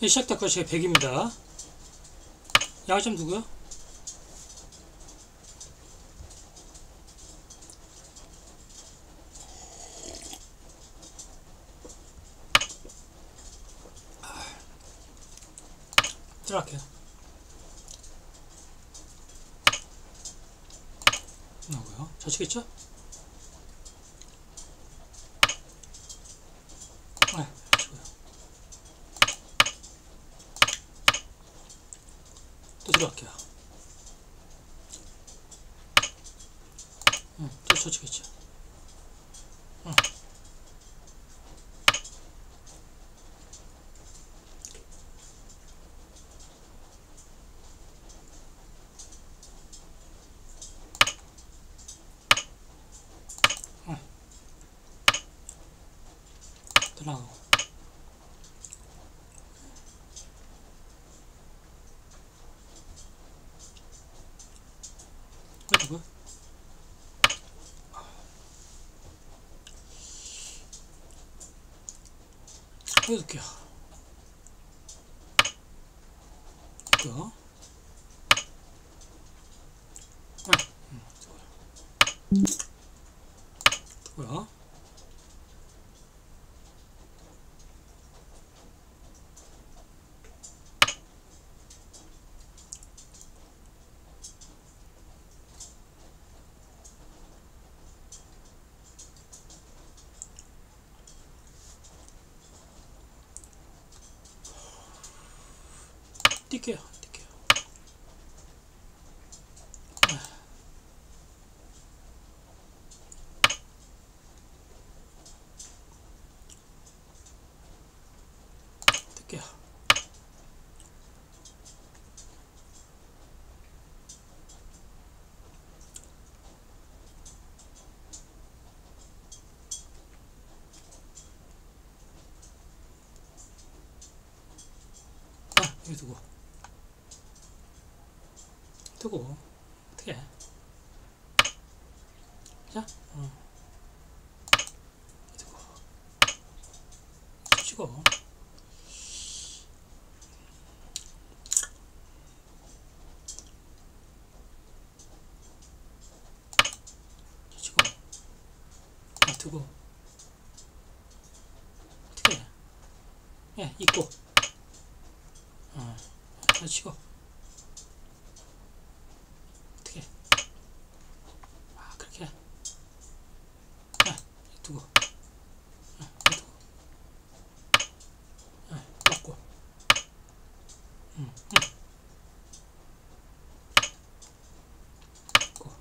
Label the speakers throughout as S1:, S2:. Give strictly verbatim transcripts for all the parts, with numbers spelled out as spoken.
S1: 네, 시작될 것이 백입니다. 양점 두고요. 들어갈게요. 나오고요. 좌측 있죠? 네, 좌측고요. 또 들어갈게요. 응, 또 좌측 있죠? 응. 응. 또 나가고. 그리고 해줄게요. 있고요. 응, 응, 있고요. 뛸게요. 뛸게요. 뛸게요. 아, 여기 두고. 두고. 어떻게 해? 자, 어. 두고. 치고. 치고. 아, 두고. 어떻게 해? 예, 있고. 어, 다 치고. 어떻게 해? 아, 그렇게 해. 예, 두고. 예, 두고. 예, 먹고. 응, 응. 먹고.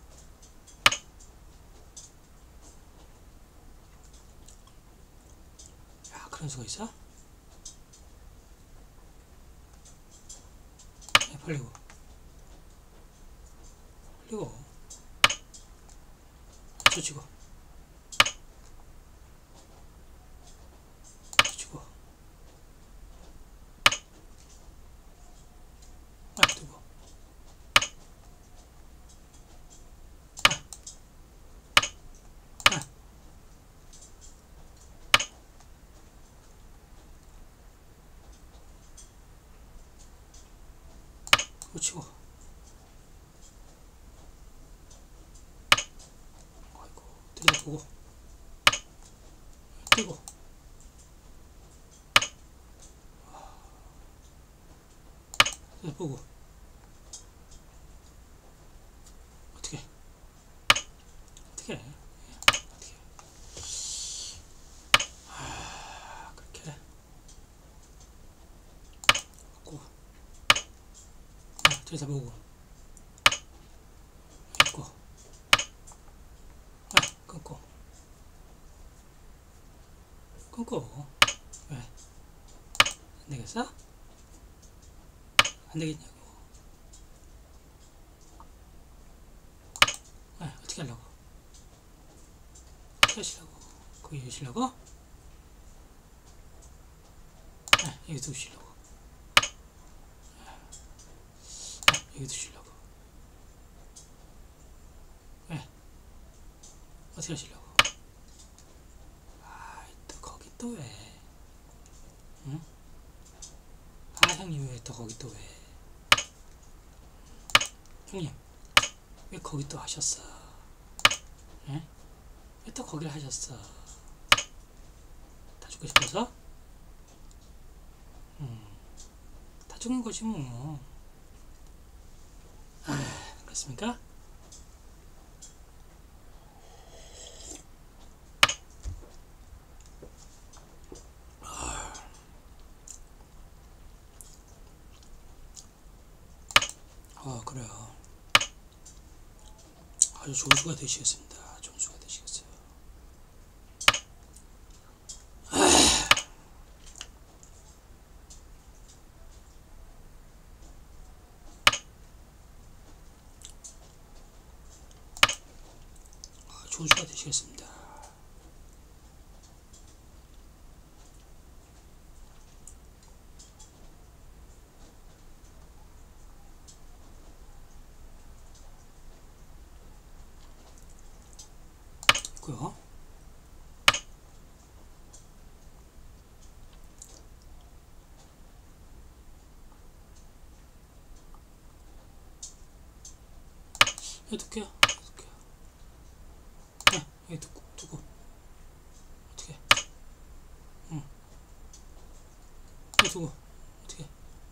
S1: 야, 그런 수가 있어? 예, 벌리고. 벌리고. 젖히고. 젖히고. 아, 두고. 아, 아, 묻히고. 아이고, 들여다보고. 뛰고. 들여다보고. 어떻게 해? 어떻게 해? 어떻게 해? 아, 그렇게 해. 먹고. 아, 들여다보고. 있고. 아, 끊고. 끊고. 왜? 안 되겠어? 안 되겠냐고. 아, 어떻게 하려고? 어떻게 하시려고? 거기 두시려고? 아, 여기 두시려고. 아, 여기 두시려고. 왜? 어떻게 하시려고? 아, 또 거기 또 왜? 응? 또 거기 또 왜? 형님, 왜 거기 또 하셨어? 예? 왜 또 거기를 하셨어? 다 죽고 싶어서? 음, 다 죽는 거지 뭐. 아, 그렇습니까? 아, 그래요. 아주 좋은 수가 되시겠습니다. 좋은 수가 되시겠어요. 아, 좋은 수가 되시겠습니다. 있고요. 여기 둘게요. 여기 둘게요. 네, 여기 두고, 두고. 어떻게? 응. 여기 두고. 어떻게?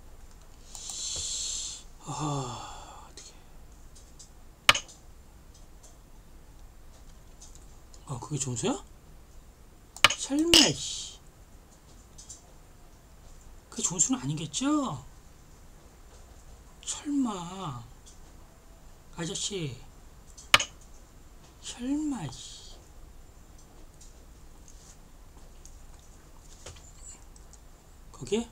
S1: 아, 어떻게? 아, 그게 점수야? 설마, 씨. 그게 점수는 아니겠죠? 설마. 아저씨. 설마, 씨. 거기에?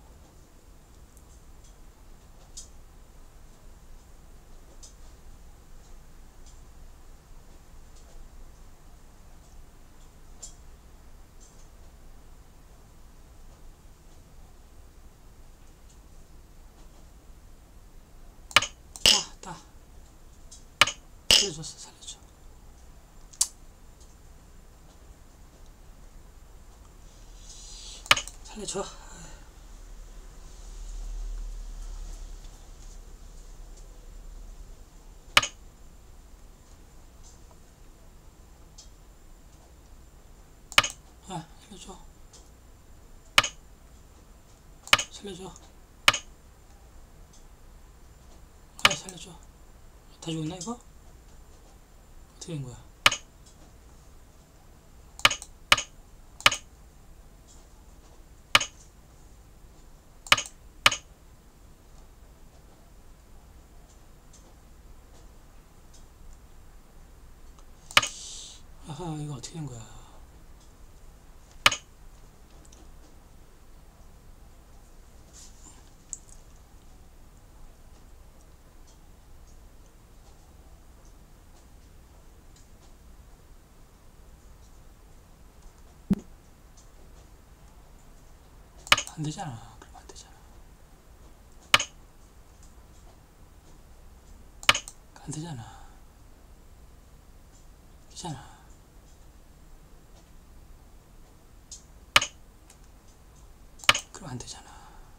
S1: 따, 따. 살려줬어, 살려줘. 살려줘. 아, 살려줘. 살려줘. 아, 살려줘. 다 죽었나, 이거? 어떻게 된 거야? 아하, 이거 어떻게 된 거야? 안 되잖아. 그러면 안 되잖아. 안 되잖아. 되잖아. 그럼 안 되잖아.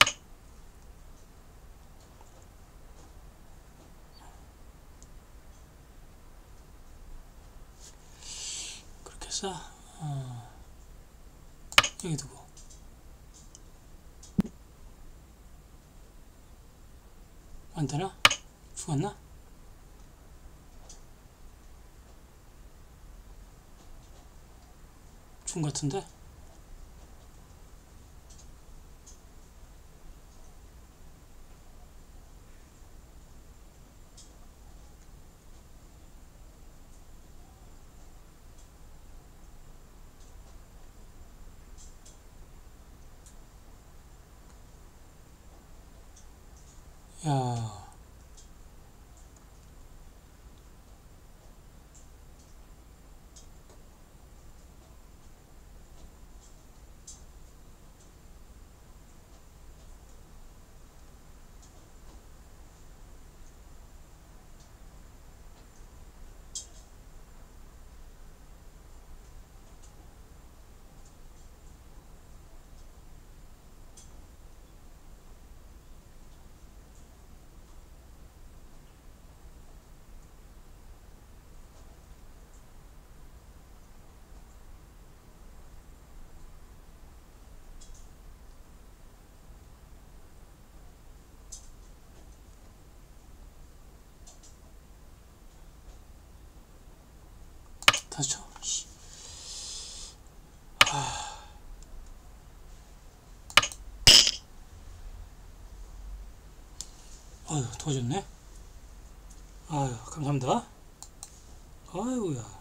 S1: 그렇게 해서 어, 여기 두고 안 되나? 죽었나? 죽은 것 같은데? 야, 다시 쳐. 씨. 아. 아유, 도와줬네. 아유, 감사합니다. 아이고야.